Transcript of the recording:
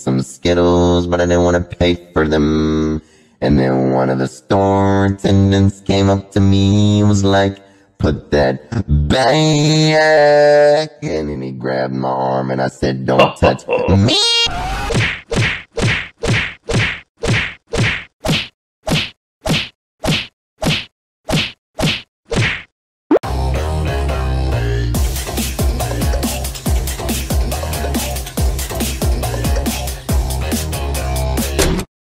some Skittles, but I didn't want to pay for them. And then one of the store attendants came up to me and was like, put that back. And then he grabbed my arm and I said, don't touch me.